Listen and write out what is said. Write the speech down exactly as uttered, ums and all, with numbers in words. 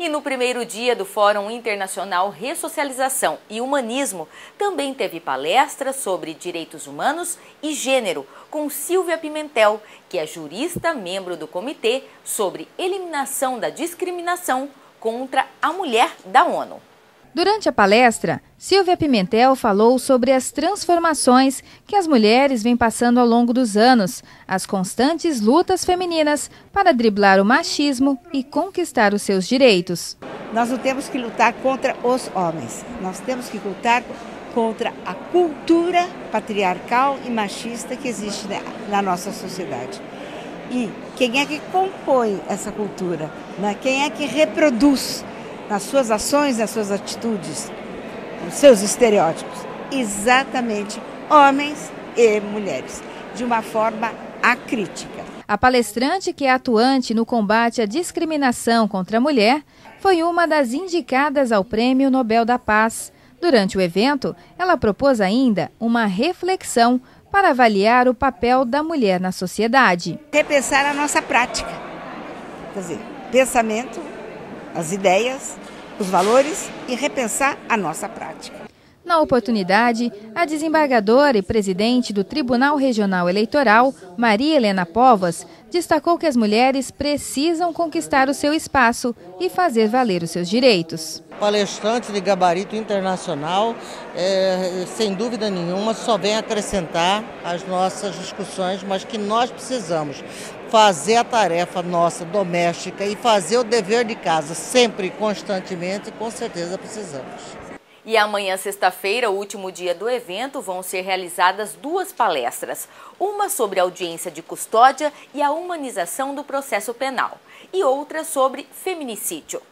E no primeiro dia do Fórum Internacional Ressocialização e Humanismo, também teve palestra sobre direitos humanos e gênero, com Silvia Pimentel, que é jurista, membro do Comitê sobre Eliminação da Discriminação contra a Mulher da ONU. Durante a palestra, Silvia Pimentel falou sobre as transformações que as mulheres vêm passando ao longo dos anos, as constantes lutas femininas para driblar o machismo e conquistar os seus direitos. Nós não temos que lutar contra os homens, nós temos que lutar contra a cultura patriarcal e machista que existe na nossa sociedade. E quem é que compõe essa cultura? Né? Quem é que reproduz nas suas ações, nas suas atitudes, nos seus estereótipos? Exatamente homens e mulheres, de uma forma acrítica. A palestrante, que é atuante no combate à discriminação contra a mulher, foi uma das indicadas ao Prêmio Nobel da Paz. Durante o evento, ela propôs ainda uma reflexão para avaliar o papel da mulher na sociedade. Repensar a nossa prática, quer dizer, pensamento, as ideias, os valores e repensar a nossa prática. Na oportunidade, a desembargadora e presidente do Tribunal Regional Eleitoral, Maria Helena Povas, destacou que as mulheres precisam conquistar o seu espaço e fazer valer os seus direitos. Palestrante de gabarito internacional, é, sem dúvida nenhuma, só vem acrescentar as nossas discussões, mas que nós precisamos fazer a tarefa nossa doméstica e fazer o dever de casa sempre, constantemente, com certeza precisamos. E amanhã, sexta-feira, o último dia do evento, vão ser realizadas duas palestras. Uma sobre a audiência de custódia e a humanização do processo penal, e outra sobre feminicídio.